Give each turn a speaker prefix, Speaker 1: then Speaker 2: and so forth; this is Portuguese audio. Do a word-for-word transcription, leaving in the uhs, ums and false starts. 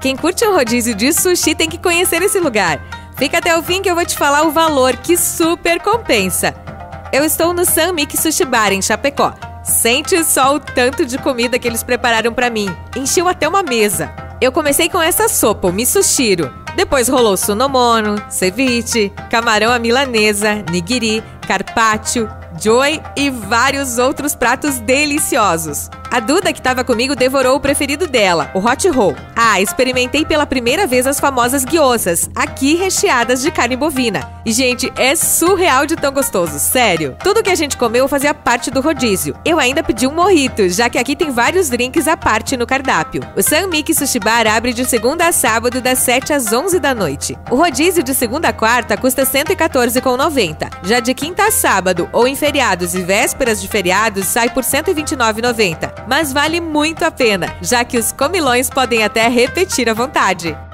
Speaker 1: Quem curte um rodízio de sushi tem que conhecer esse lugar. Fica até o fim que eu vou te falar o valor, que super compensa. Eu estou no San Miki Sushi Bar, em Chapecó. Sente só o tanto de comida que eles prepararam pra mim. Encheu até uma mesa. Eu comecei com essa sopa, o misoshiro. Depois rolou sunomono, ceviche, camarão à milanesa, nigiri, carpaccio, joy e vários outros pratos deliciosos. A Duda, que estava comigo, devorou o preferido dela, o hot roll. Ah, experimentei pela primeira vez as famosas gyozas, aqui recheadas de carne bovina. E, gente, é surreal de tão gostoso, sério. Tudo que a gente comeu fazia parte do rodízio. Eu ainda pedi um mojito, já que aqui tem vários drinks à parte no cardápio. O San Miki Sushi Bar abre de segunda a sábado, das sete às onze da noite. O rodízio de segunda a quarta custa cento e quatorze reais e noventa centavos. Já de quinta a sábado, ou em feriados e vésperas de feriados, sai por cento e vinte e nove reais e noventa centavos. Mas vale muito a pena, já que os comilões podem até repetir à vontade.